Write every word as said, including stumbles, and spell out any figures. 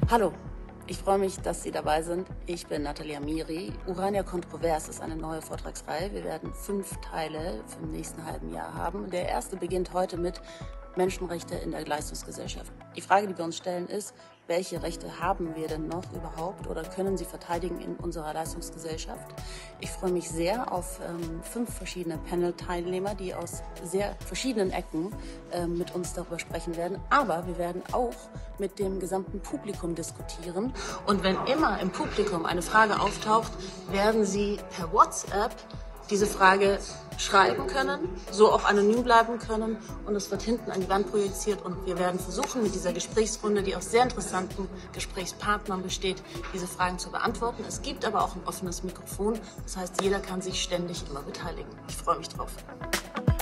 Hallo, ich freue mich, dass Sie dabei sind. Ich bin Nathalie Amiri. Urania Kontrovers ist eine neue Vortragsreihe. Wir werden fünf Teile für im nächsten halben Jahr haben. Der erste beginnt heute mit Menschenrechte in der Leistungsgesellschaft. Die Frage, die wir uns stellen, ist, welche Rechte haben wir denn noch überhaupt oder können sie verteidigen in unserer Leistungsgesellschaft? Ich freue mich sehr auf ähm, fünf verschiedene Panel-Teilnehmer, die aus sehr verschiedenen Ecken ähm, mit uns darüber sprechen werden. Aber wir werden auch mit dem gesamten Publikum diskutieren. Und wenn immer im Publikum eine Frage auftaucht, werden Sie per WhatsApp diese Frage schreiben können, so auch anonym bleiben können, und es wird hinten an die Wand projiziert und wir werden versuchen, mit dieser Gesprächsrunde, die aus sehr interessanten Gesprächspartnern besteht, diese Fragen zu beantworten. Es gibt aber auch ein offenes Mikrofon, das heißt, jeder kann sich ständig immer beteiligen. Ich freue mich drauf.